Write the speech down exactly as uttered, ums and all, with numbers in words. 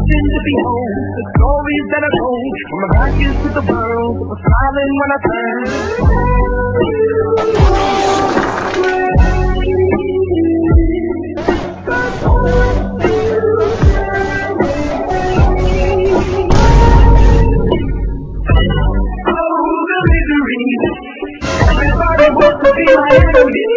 something to behold. The stories that are told from my back into the world. I was smiling when I turned. Oh, the misery. Everybody wants to be my enemy.